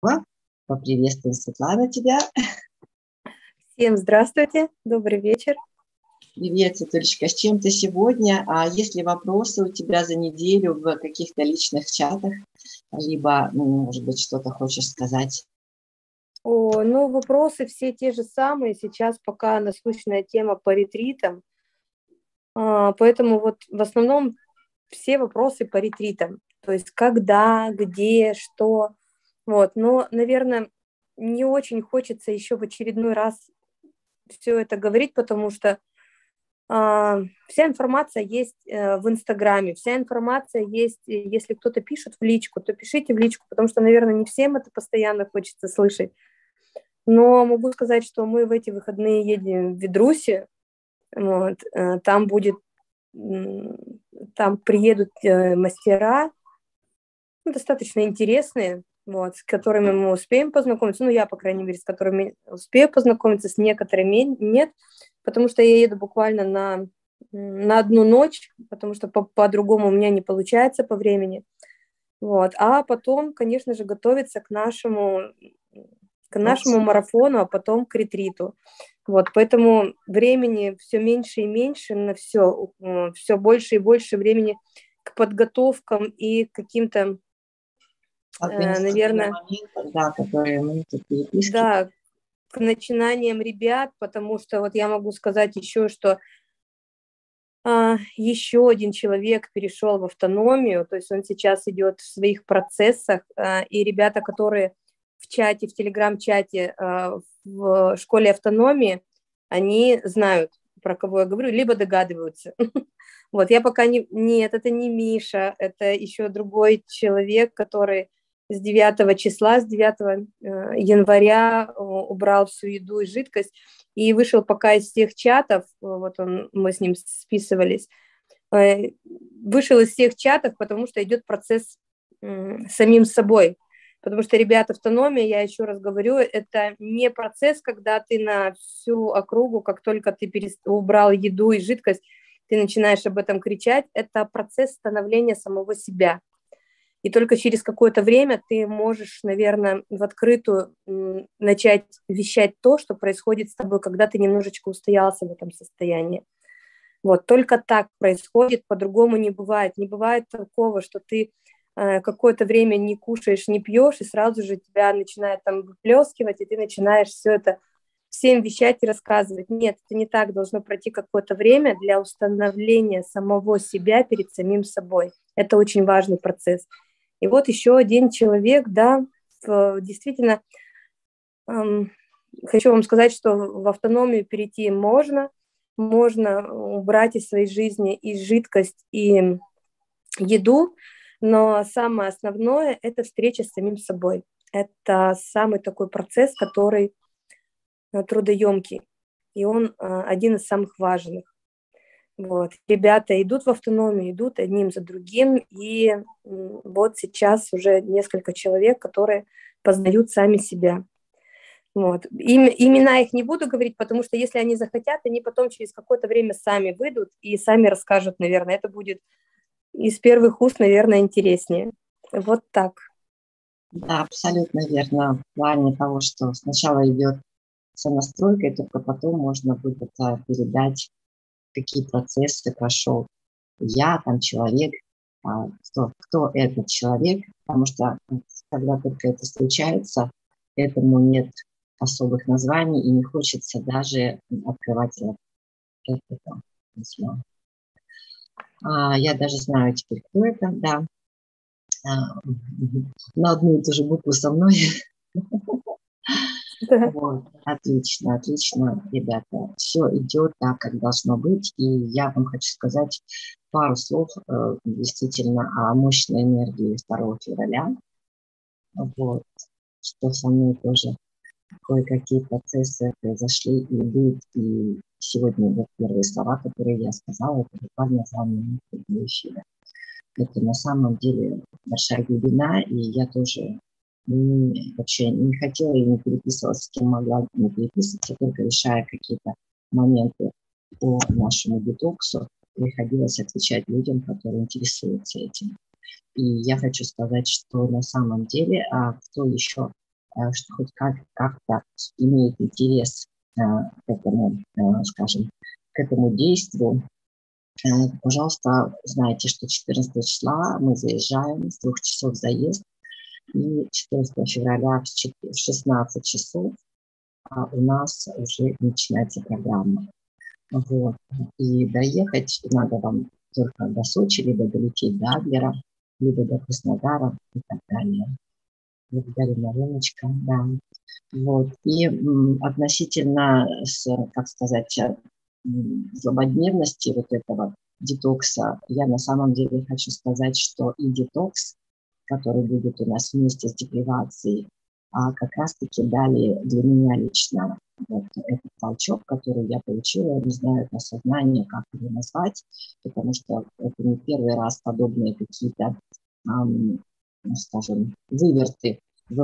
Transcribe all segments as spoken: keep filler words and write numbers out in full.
Поприветствуем, Светлана, тебя. Всем здравствуйте, добрый вечер. Привет, Светулечка, с чем ты сегодня? А есть ли вопросы у тебя за неделю в каких-то личных чатах? Либо, ну, может быть, что-то хочешь сказать? О, ну, вопросы все те же самые. Сейчас пока насущная тема по ретритам. А, поэтому вот в основном все вопросы по ретритам. То есть когда, где, что. Вот. Но, наверное, не очень хочется еще в очередной раз все это говорить, потому что а, вся информация есть э, в Инстаграме, вся информация есть, э, если кто-то пишет в личку, то пишите в личку, потому что, наверное, не всем это постоянно хочется слышать. Но могу сказать, что мы в эти выходные едем в Ведруси, вот, э, там будет, там приедут э, мастера, ну, достаточно интересные, вот, с которыми мы успеем познакомиться, ну, я, по крайней мере, с которыми успею познакомиться, с некоторыми нет, потому что я еду буквально на, на одну ночь, потому что по- по-другому у меня не получается по времени, вот, а потом, конечно же, готовиться к нашему, к нашему марафону, а потом к ретриту, вот, поэтому времени все меньше и меньше на все, все больше и больше времени к подготовкам и к каким-то, наверное, моментов, да, которые мы тут переписки. Да, к начинаниям ребят, потому что вот я могу сказать еще, что а, еще один человек перешел в автономию, то есть он сейчас идет в своих процессах, а, и ребята, которые в чате, в телеграм-чате а, в школе автономии, они знают, про кого я говорю, либо догадываются. Вот, я пока не... Нет, это не Миша, это еще другой человек, который с девятого числа, с девятого января убрал всю еду и жидкость и вышел пока из всех чатов, вот он, мы с ним списывались, вышел из всех чатов, потому что идет процесс самим собой. Потому что, ребята, автономия, я еще раз говорю, это не процесс, когда ты на всю округу, как только ты перест... убрал еду и жидкость, ты начинаешь об этом кричать, это процесс становления самого себя. И только через какое-то время ты можешь, наверное, в открытую начать вещать то, что происходит с тобой, когда ты немножечко устоялся в этом состоянии. Вот, только так происходит, по-другому не бывает. Не бывает такого, что ты э, какое-то время не кушаешь, не пьешь, и сразу же тебя начинает там выплескивать, и ты начинаешь все это всем вещать и рассказывать. Нет, это не так. Должно пройти какое-то время для установления самого себя перед самим собой. Это очень важный процесс. И вот еще один человек, да, действительно, эм, хочу вам сказать, что в автономию перейти можно, можно убрать из своей жизни и жидкость, и еду, но самое основное – это встреча с самим собой. Это самый такой процесс, который трудоемкий, и он один из самых важных. Вот. Ребята идут в автономию, идут одним за другим, и вот сейчас уже несколько человек, которые познают сами себя. Вот. Им, имена их не буду говорить, потому что если они захотят, они потом через какое-то время сами выйдут и сами расскажут, наверное. Это будет из первых уст, наверное, интереснее. Вот так. Да, абсолютно верно. В плане того, что сначала идет сонастройка, и только потом можно будет передать, какие процессы прошел я, там, человек, кто, кто этот человек, потому что когда только это случается, этому нет особых названий, и не хочется даже открывать это письмо. А, я даже знаю теперь, кто это, да. А, на одну и ту же букву со мной. Да. Вот, отлично, отлично, ребята. Все идет так, как должно быть. И я вам хочу сказать пару слов э, действительно о мощной энергии второго февраля. Вот, что со мной тоже кое-какие процессы произошли и идут. И сегодня вот первые слова, которые я сказала, это буквально за минуту до эфира. Это на самом деле большая глубина, и я тоже не, вообще не хотела и не переписывалась, с кем могла не переписываться, только решая какие-то моменты по нашему детоксу, приходилось отвечать людям, которые интересуются этим. И я хочу сказать, что на самом деле, а кто еще что хоть как, как-то имеет интерес к этому, скажем, к этому действию, пожалуйста, знайте, что четырнадцатого числа мы заезжаем, с двух часов заезд, и четырнадцатого февраля в шестнадцать часов у нас уже начинается программа. Вот. И доехать надо вам только до Сочи, либо долететь до Адлера, либо до Краснодара и так далее. Благодарю, Мариночка, да. Вот. И м, относительно, с, как сказать, м, злободневности вот этого детокса, я на самом деле хочу сказать, что и детокс, который будет у нас вместе с депривацией, а как раз-таки дали для меня лично вот этот толчок, который я получила, не знаю, это осознание, как его назвать, потому что это не первый раз подобные какие-то, эм, скажем, выверты,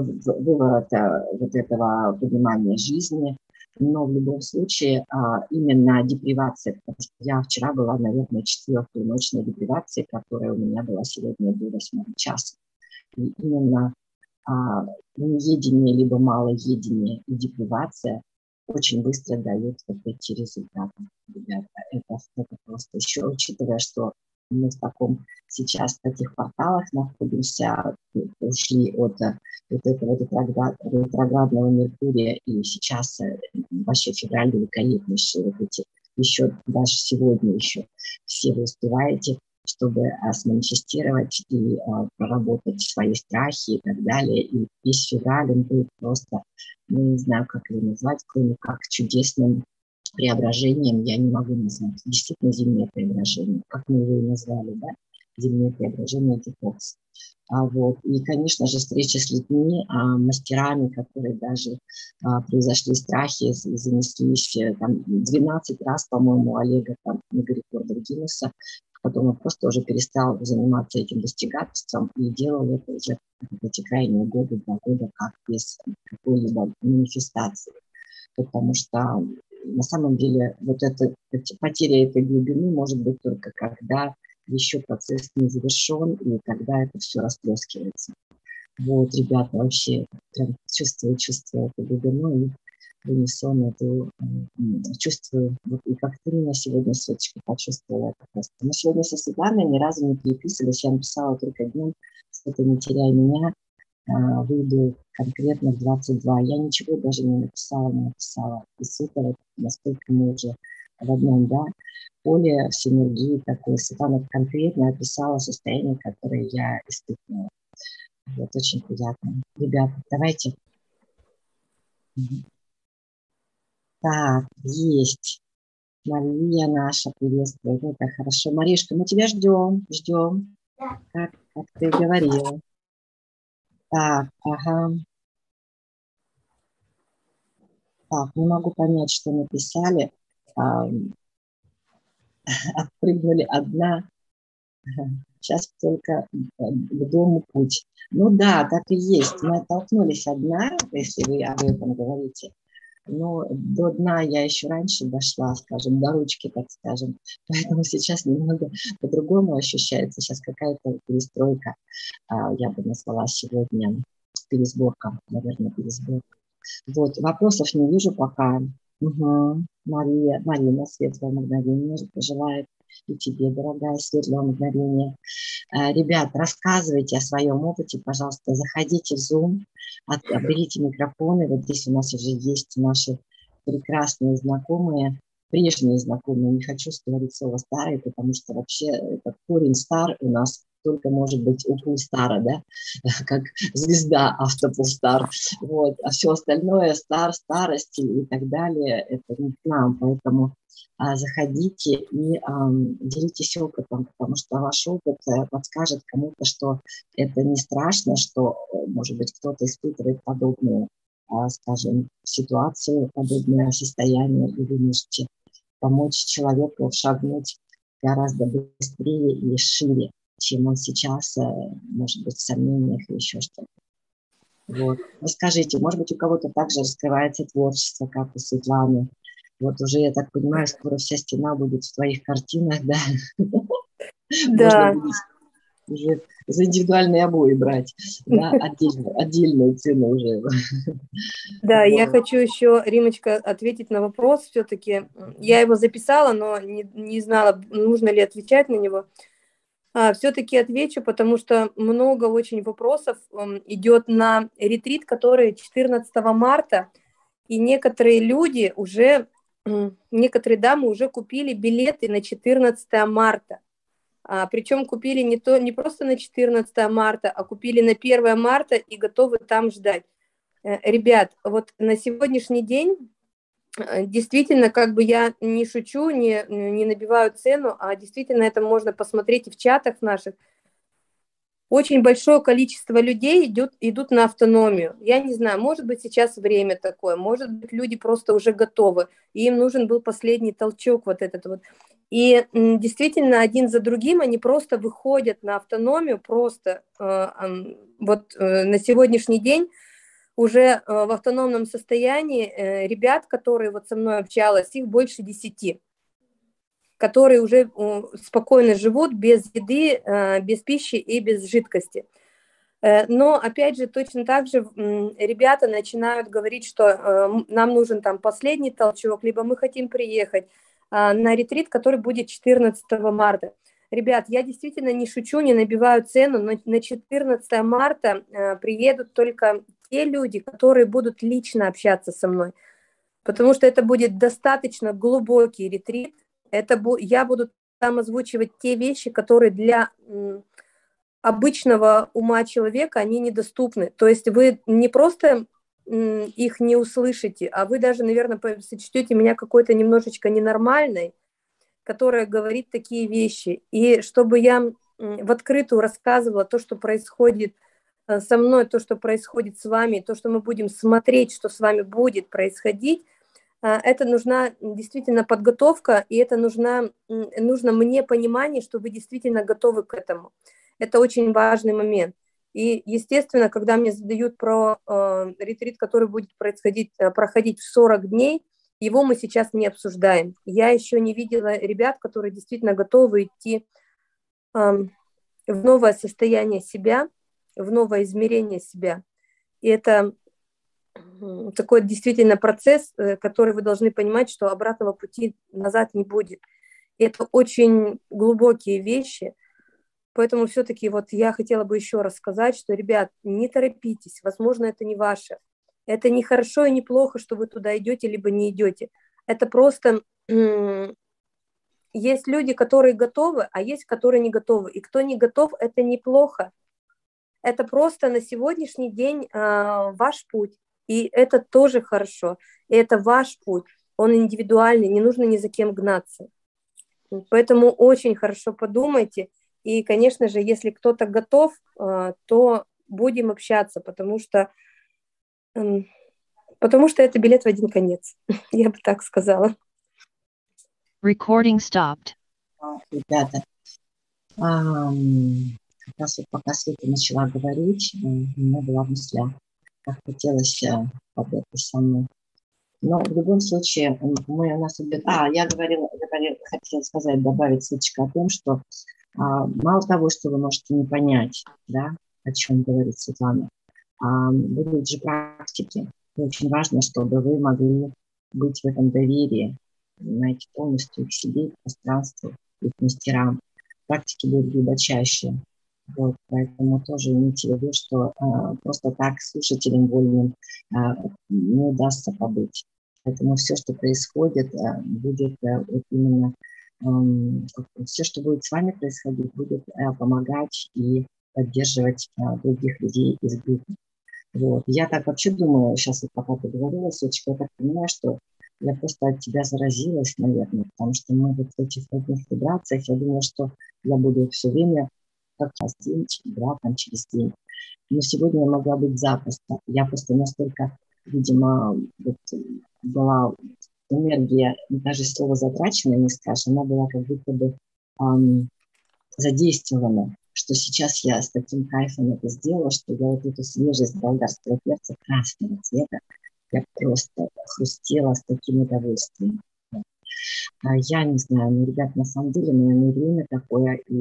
выворота вот этого понимания жизни. Но в любом случае именно депривация, потому что я вчера была, наверное, четвертой ночной депривации, которая у меня была сегодня до восьмого часа. И именно а, неедение либо малоедение и депривация очень быстро дают вот эти результаты. Ребята, это, это просто еще, учитывая, что мы в таком сейчас в таких порталах находимся, ушли от вот этого ретроградного Меркурия, и сейчас вообще февраль великолепнейший, вот эти еще даже сегодня еще все вы успеваете, чтобы а, сманифестировать и а, проработать свои страхи и так далее. И весь февраль он будет просто, ну, не знаю, как его назвать, кроме как чудесным преображением, я не могу назвать. Действительно зимнее преображение, как мы его и назвали, да? Зимнее преображение детокс. А вот. И, конечно же, встреча с людьми, а, мастерами, которые даже а, произошли страхи, занеслись там, двенадцать раз, по-моему, у Олега, там, книга рекордов Гиннесса, потом он просто уже перестал заниматься этим достигательством и делал это уже в эти крайние годы, два года, как без какой-либо манифестации. Потому что на самом деле вот это, потеря этой глубины может быть только когда еще процесс не завершен, и тогда это все расплескивается. Вот, ребята, вообще прям чувствую, чувствую эту глубину и в эту, чувствую, вот, и как ты меня сегодня, Светочка, почувствовала это просто. Мы сегодня со Светланой ни разу не переписывались, я написала только днем, что ты не теряй меня, а, выйду конкретно в двадцать два. Я ничего даже не написала, не написала. И Светлана, насколько мы уже в одном, да, поле, в синергии такой. Светлана конкретно описала состояние, которое я испытывала. Вот, очень приятно. Ребята, давайте. Так, есть. Мария наша приветствует. Это хорошо. Маришка, мы тебя ждем, ждем, Да. как, как ты говорила. Так, ага. Так, не могу понять, что написали. А, отпрыгнули одна. Сейчас только к дому путь. Ну да, так и есть. Мы оттолкнулись одна, если вы об этом говорите. Но до дна я еще раньше дошла, скажем, до ручки, так скажем. Поэтому сейчас немного по-другому ощущается. Сейчас какая-то перестройка. Я бы назвала сегодня пересборка, наверное, пересборка. Вот, вопросов не вижу пока. Угу. Мария, Марина, светлое мгновение пожелает. И тебе, дорогая, светлое мгновение. Ребят, рассказывайте о своем опыте, пожалуйста, заходите в Zoom, берите микрофоны. Вот здесь у нас уже есть наши прекрасные знакомые, прежние знакомые. Не хочу говорить слово старые, потому что вообще этот корень стар у нас только может быть у Пулстара, да, как звезда Автополстар. Вот. А все остальное, стар, старость и так далее, это не к нам, поэтому а, заходите и а, делитесь опытом, потому что ваш опыт подскажет кому-то, что это не страшно, что, может быть, кто-то испытывает подобную, а, скажем, ситуацию, подобное состояние, и вы можете помочь человеку шагнуть гораздо быстрее и шире, чем он сейчас, может быть, в сомнениях или еще что-то. Вот. Расскажите, может быть, у кого-то также раскрывается творчество, как у Светланы. Вот уже, я так понимаю, скоро вся стена будет в твоих картинах, да? Да. Можно будет уже за индивидуальные обои брать, да, отдельно, отдельную цену уже. Да, я хочу еще, Римочка, ответить на вопрос все-таки. Я его записала, но не, не знала, нужно ли отвечать на него. А, все-таки отвечу, потому что много очень вопросов идет на ретрит, который четырнадцатого марта, и некоторые люди уже, некоторые дамы уже купили билеты на четырнадцатое марта. А, причем купили не, то, не просто на четырнадцатое марта, а купили на первое марта и готовы там ждать. Ребят, вот на сегодняшний день действительно, как бы я не шучу, не, не набиваю цену, а действительно это можно посмотреть и в чатах наших. Очень большое количество людей идут, идут на автономию. Я не знаю, может быть сейчас время такое, может быть люди просто уже готовы, и им нужен был последний толчок вот этот вот. И действительно один за другим они просто выходят на автономию, просто э, вот э, на сегодняшний день уже в автономном состоянии ребят, которые вот со мной общалась, их больше десяти, которые уже спокойно живут без еды, без пищи и без жидкости. Но, опять же, точно так же ребята начинают говорить, что нам нужен там последний толчок, либо мы хотим приехать на ретрит, который будет четырнадцатого марта. Ребят, я действительно не шучу, не набиваю цену, но на четырнадцатое марта приедут только те люди, которые будут лично общаться со мной, потому что это будет достаточно глубокий ретрит. Это я буду там озвучивать те вещи, которые для обычного ума человека они недоступны. То есть вы не просто их не услышите, а вы даже, наверное, сочтете меня какой-то немножечко ненормальной, которая говорит такие вещи. И чтобы я в открытую рассказывала то, что происходит со мной, то, что происходит с вами, то, что мы будем смотреть, что с вами будет происходить, это нужна действительно подготовка, и это нужна, нужно мне понимание, что вы действительно готовы к этому. Это очень важный момент. И, естественно, когда мне задают про э, ретрит, который будет происходить, проходить в сорок дней, его мы сейчас не обсуждаем. Я еще не видела ребят, которые действительно готовы идти э, в новое состояние себя, в новое измерение себя. И это такой действительно процесс, который вы должны понимать, что обратного пути назад не будет. И это очень глубокие вещи. Поэтому все-таки вот я хотела бы еще раз сказать, что, ребят, не торопитесь, возможно, это не ваше. Это не хорошо и не плохо, что вы туда идете, либо не идете. Это просто есть люди, которые готовы, а есть, которые не готовы. И кто не готов, это неплохо. Это просто на сегодняшний день э, ваш путь. И это тоже хорошо. И это ваш путь. Он индивидуальный, не нужно ни за кем гнаться. Поэтому очень хорошо подумайте. И, конечно же, если кто-то готов, э, то будем общаться, потому что, э, потому что это билет в один конец. Я бы так сказала. Recording stopped. Ребята, um... как раз вот пока Света начала говорить, у меня была мысль, как хотелось под это самое. Но в любом случае, мы у нас... А, я говорила, говорила, хотела сказать, добавить, Светочка, о том, что а, мало того, что вы можете не понять, да, о чем говорит Светлана, а, будут же практики. И очень важно, чтобы вы могли быть в этом доверии, знаете, полностью к себе, к пространству, и к мастерам. Практики будут глубочайшие. Вот, поэтому тоже имейте в виду, что э, просто так слушателям вольным э, не удастся побыть. Поэтому все, что происходит, э, будет э, вот именно э, все, что будет с вами происходить, будет э, помогать и поддерживать э, других людей из группы. Вот. Я так вообще думаю, сейчас вот пока ты говорила, Светочка, я так понимаю, что я просто от тебя заразилась, наверное, потому что мы вот в этих одних вибрациях, я думаю, что я буду все время как раз день, два, там, через день. Но сегодня я могла быть запросто. Я просто настолько, видимо, вот, была энергия, даже слово затраченное не скажешь, она была как будто бы эм, задействована, что сейчас я с таким кайфом это сделала, что я вот эту свежесть болгарского перца красного цвета, я просто хрустела с таким удовольствием. А я не знаю, ну, ребят, на самом деле, наверное, время такое, и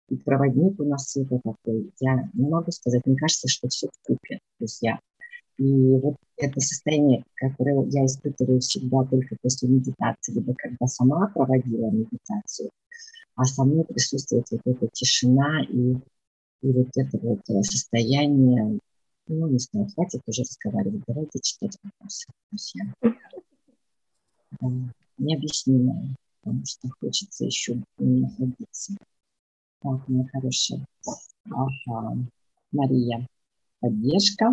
и проводник у нас это такой. Я не могу сказать, мне кажется, что все в купе, друзья. И вот это состояние, которое я испытываю всегда только после медитации, либо когда сама проводила медитацию, а со мной присутствует вот эта тишина и, и вот это вот состояние, ну, не знаю, хватит уже разговаривать, давайте читать вопросы, друзья. Да, необъяснимое, потому что хочется еще не находиться. Так, моя хорошая. Ага. Мария, поддержка.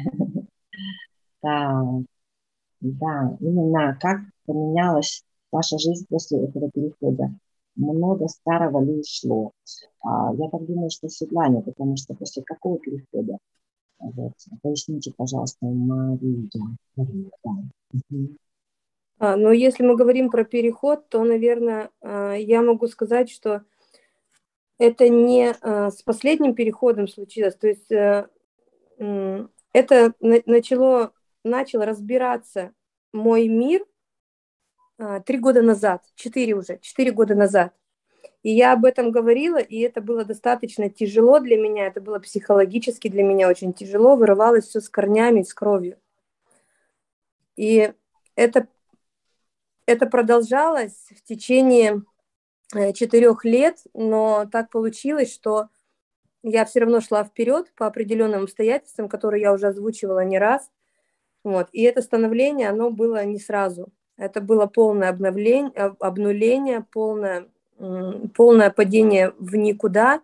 Так, да, именно как поменялась ваша жизнь после этого перехода? Много старого ли ушло? А, я так думаю, что Светлане, потому что после какого перехода? Вот. Поясните, пожалуйста, Мария. Мария, да. Угу. А, но если мы говорим про переход, то, наверное, я могу сказать, что это не с последним переходом случилось, то есть это начало, начал разбираться мой мир три года назад, четыре уже, четыре года назад. И я об этом говорила, и это было достаточно тяжело для меня, это было психологически для меня очень тяжело, вырывалось все с корнями, с кровью. И это, это продолжалось в течение четырех лет, но так получилось, что я все равно шла вперед по определенным обстоятельствам, которые я уже озвучивала не раз. Вот. И это становление, оно было не сразу. Это было полное обновление, обнуление, полное, полное падение в никуда,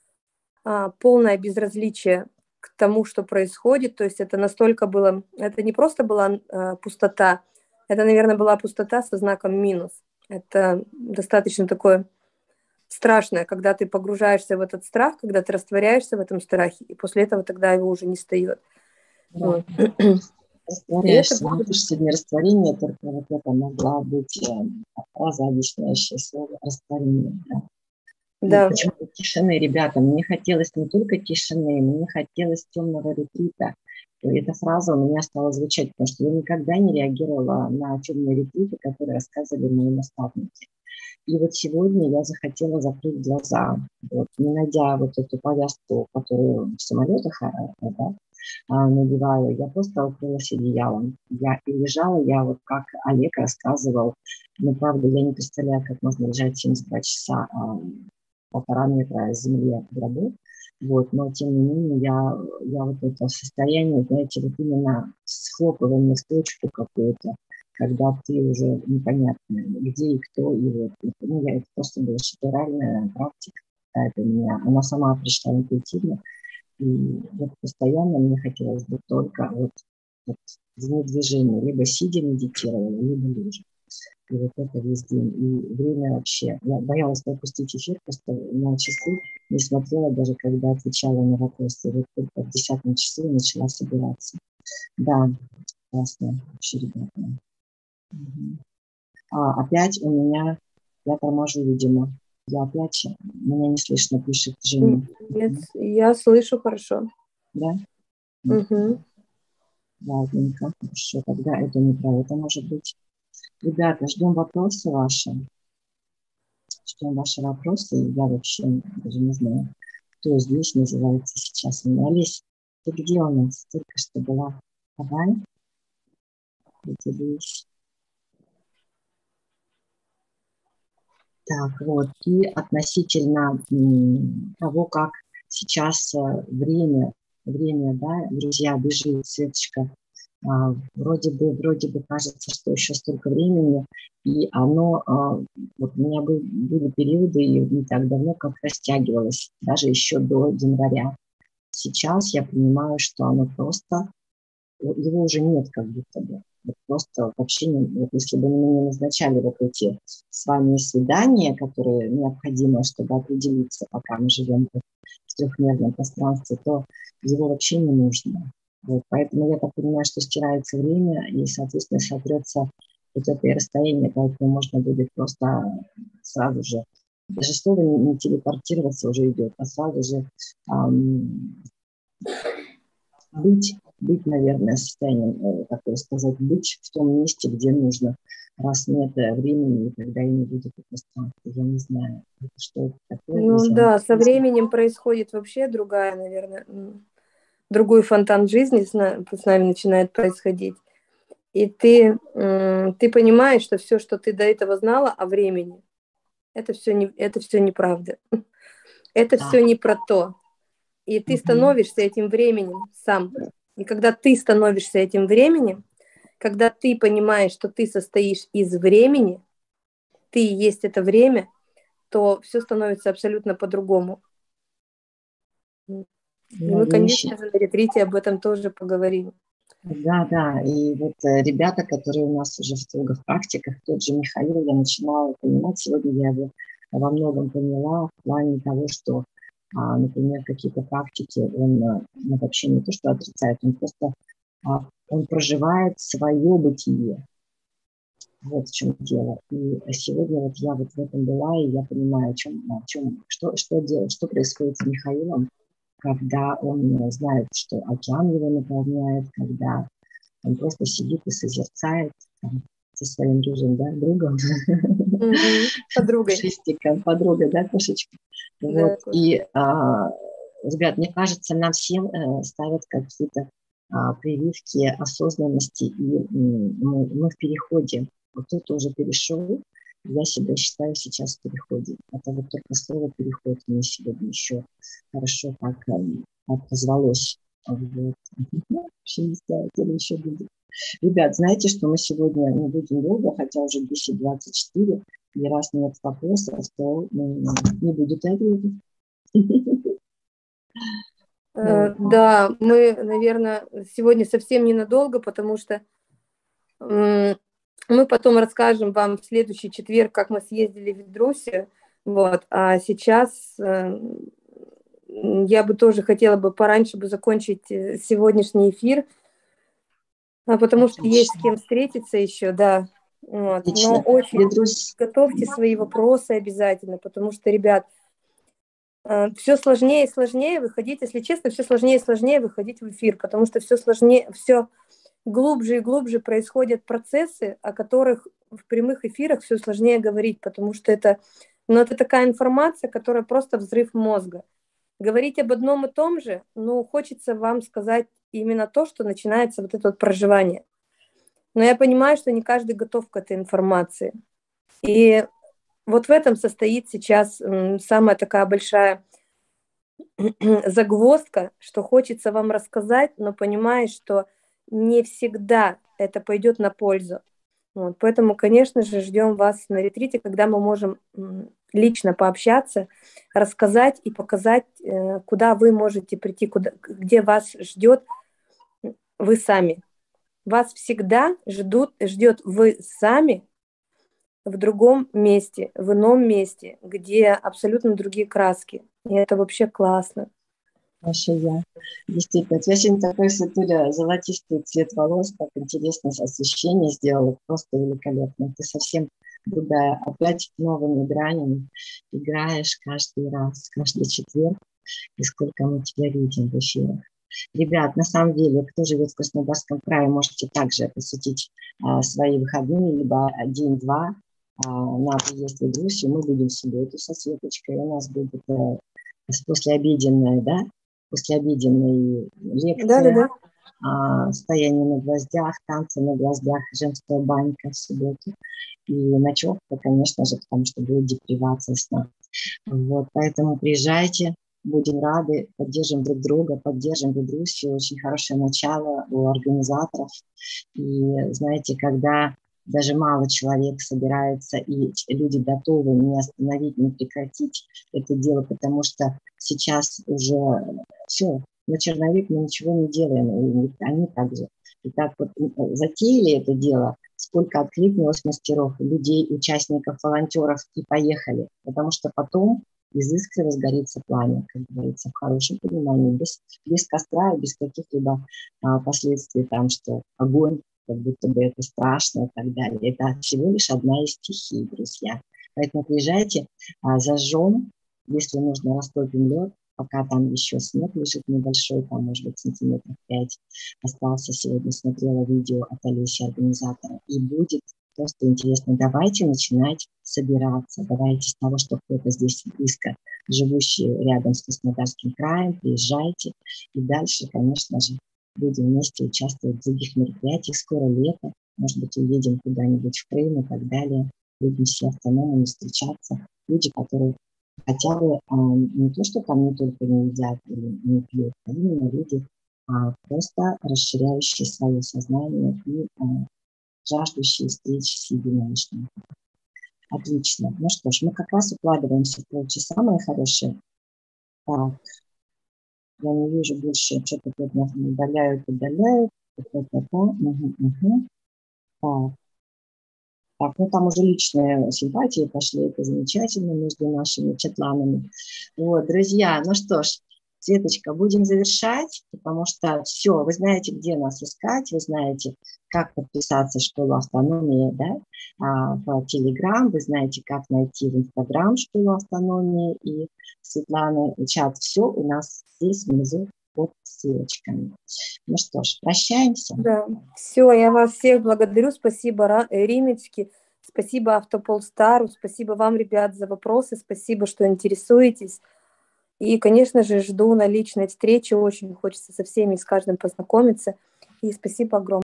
полное безразличие к тому, что происходит. То есть это настолько было, это не просто была пустота, это, наверное, была пустота со знаком минус. Это достаточно такое страшное, когда ты погружаешься в этот страх, когда ты растворяешься в этом страхе, и после этого тогда его уже не встает. Да. Вот. Растворяешься. Это... Сегодня растворение, только вот это могла быть фраза, объясняющая слово растворение. Да. Да. Почему-то тишины, ребята. Мне хотелось не только тишины, мне хотелось темного ретрита. И эта фраза у меня стала звучать, потому что я никогда не реагировала на темные ретриты, которые рассказывали мои наставники. И вот сегодня я захотела закрыть глаза, вот, не найдя вот эту повязку, которую в самолетах, да, надеваю, я просто укрылась одеялом. Я и лежала, я вот как Олег рассказывал, но правда я не представляю, как можно лежать семьдесят два часа, а, полтора метра земли в гробу. Вот, но тем не менее я, я вот это состояние, знаете, вот именно схлопывание в точку какую-то, когда ты уже непонятно, где и кто, и вот, ну, я, это просто была шатуральная практика, это у меня, она сама пришла интуитивно, и вот постоянно мне хотелось бы только вот, вот в движении, либо сидя медитировала, либо лежа. И вот это весь день. И время вообще, я боялась пропустить эфир, просто на часы не смотрела даже, когда отвечала на вопросы. Вот только в десятом часу начала собираться. Да, классно вообще, ребята. Угу. А, опять у меня, я торможу, видимо. Я опять, меня не слышно, пишет Женя. Нет, я слышу хорошо. Да? Угу. Ладненько, хорошо, тогда это не про это может быть. Ребята, ждем вопросы ваши. Ждем ваши вопросы. Я вообще даже не знаю, кто здесь называется сейчас. Олесь, ты где у нас? Только что была. Давай. Поделись. Так, вот. И относительно м, того, как сейчас время, время, да, друзья, бежит, Светочка. А, вроде бы, вроде бы кажется, что еще столько времени, и оно, а, вот у меня был, были периоды, и не так давно, как растягивалось, даже еще до января. Сейчас я понимаю, что оно просто, его уже нет как будто бы. Вот просто вообще, не, вот если бы мы не назначали вот эти с вами свидания, которые необходимы, чтобы определиться, пока мы живем в трехмерном пространстве, то его вообще не нужно. Вот, поэтому я так понимаю, что стирается время, и, соответственно, сотрется вот это расстояние, поэтому можно будет просто сразу же, даже слово не, не телепортироваться уже идет, а сразу же эм, быть, быть, наверное, состоянием, как сказать, быть в том месте, где нужно. раз нет э, времени, тогда и не будет и пространства. Я не знаю, это что это такое, Ну если оно да, со действительно... временем происходит вообще другая, наверное, м, другой фонтан жизни с на- с нами начинает происходить. И ты, м, ты понимаешь, что все, что ты до этого знала о времени, это все не, это все неправда. Это Да. все не про то. И ты Мгм. становишься этим временем сам. И когда ты становишься этим временем, когда ты понимаешь, что ты состоишь из времени, ты и есть это время, то все становится абсолютно по-другому. И Я мы, вещи. конечно же, на ретрите об этом тоже поговорим. Да, да, и вот э, ребята, которые у нас уже в строго в практиках, тот же Михаил, я начинала понимать, сегодня я его во многом поняла в плане того, что, а, например, какие-то практики он а, ну, вообще не то, что отрицает, он просто а, он проживает свое бытие. Вот в чем дело. И сегодня вот я вот в этом была, и я понимаю, о чем, о чем, что, что делать, что происходит с Михаилом, когда он э, знает, что океан его наполняет, когда он просто сидит и созерцает там, со своим дружим, да, другом, Мгм. Подругой. пушистиком, подругой, да, кошечка. Вот. Да, кошка. И, а, ребят, мне кажется, нам всем э, ставят какие-то а, прививки осознанности, и м, мы, мы в переходе. Вот кто-то уже перешел, я себя считаю сейчас в переходе. Это вот только слово «переход» мне сегодня еще хорошо так эм, отозвалось. Вот. Вообще не знаю, где еще будет. Ребят, знаете, что мы сегодня не будем долго, хотя уже десять двадцать четыре, и раз нет вопросов, то м, не будет ответов. Э, Да, мы, наверное, сегодня совсем ненадолго, потому что м, мы потом расскажем вам в следующий четверг, как мы съездили в Эльбрусе. Вот. А сейчас э, я бы тоже хотела бы пораньше бы закончить э, сегодняшний эфир, а потому что есть с Отлично, кем встретиться еще, да. Вот. Но отлично. очень Ведрусь, готовьте свои вопросы обязательно, потому что, ребят, все сложнее и сложнее выходить, если честно, все сложнее и сложнее выходить в эфир, потому что все сложнее, все глубже и глубже происходят процессы, о которых в прямых эфирах все сложнее говорить, потому что это, ну, это такая информация, которая просто взрыв мозга. Говорить об одном и том же, ну, хочется вам сказать именно то, что начинается вот это вот проживание. Но я понимаю, что не каждый готов к этой информации. И вот в этом состоит сейчас м, самая такая большая загвоздка, что хочется вам рассказать, но понимаешь, что не всегда это пойдет на пользу. Вот, поэтому, конечно же, ждем вас на ретрите, когда мы можем м, лично пообщаться, рассказать и показать, э, куда вы можете прийти, куда, где вас ждет вы сами. Вас всегда ждут, ждет вы сами в другом месте, в ином месте, где абсолютно другие краски. И это вообще классно. Маша, я. Действительно, у тебя сегодня такой, Светуля, золотистый цвет волос, так интересно освещение сделала, просто великолепно. Ты совсем другая, опять новыми гранями играешь каждый раз, каждый четверг, и сколько мы тебя видим в эфирах. Ребят, на самом деле, кто живет в Краснодарском крае, можете также посетить а, свои выходные, либо день-два а, на приезд в Идрусию. Мы будем в субботу со Светочкой, у нас будет а, послеобеденная, да, послеобеденная лекция, Да-да-да. а, стояние на гвоздях, танцы на гвоздях, женская банька в субботу. И ночевка, конечно же, потому что будет депривация сна. Вот, поэтому приезжайте, будем рады, поддержим друг друга, поддержим Бедрусью. Очень хорошее начало у организаторов. И знаете, когда даже мало человек собирается, и люди готовы не остановить, не прекратить это дело, потому что сейчас уже все, на черновик мы ничего не делаем, и они также. И так вот затеяли это дело, сколько откликнулось мастеров, людей, участников, волонтеров, и поехали. Потому что потом из искры разгорится пламя, как говорится, в хорошем понимании, без, без костра и без каких-либо а, последствий, там, что огонь, как будто бы это страшно и так далее. Это всего лишь одна из стихий, друзья. Поэтому приезжайте, а, зажжем, если нужно, растопим лед, пока там еще снег лежит небольшой, там, может быть, сантиметров пять остался. Сегодня смотрела видео от Олеси, организатора, и будет просто интересно. Давайте начинать собираться. Давайте с того, что кто-то здесь близко живущий рядом с Краснодарским краем, приезжайте. И дальше, конечно же, будем вместе участвовать в других мероприятиях. Скоро лето, может быть, уедем куда-нибудь в Крым и так далее. Будем все автономами встречаться. Люди, которые хотя бы а, не то, что там не только не едят или не пьют, а именно люди, а, просто расширяющие свое сознание и а, жаждущие встреч с единомышленниками. Отлично. Ну что ж, мы как раз укладываемся в полчаса, мои хорошие. Так, я не вижу больше, что-то тут нас удаляют, удаляют. Угу, угу. Так. Так, ну там уже личные симпатии пошли, это замечательно между нашими чатланами. Вот, друзья, ну что ж, Светочка, будем завершать, потому что все, вы знаете, где нас искать, вы знаете, как подписаться в школу автономии, да, а, в Телеграм, вы знаете, как найти в Инстаграм школу автономии и Светланы, чат, все у нас здесь внизу под ссылочками. Ну что ж, прощаемся. Да, все, я вас всех благодарю, спасибо Римечке, спасибо Автополстару, спасибо вам, ребят, за вопросы, спасибо, что интересуетесь. И, конечно же, жду на личной встрече, очень хочется со всеми и с каждым познакомиться. И спасибо огромное.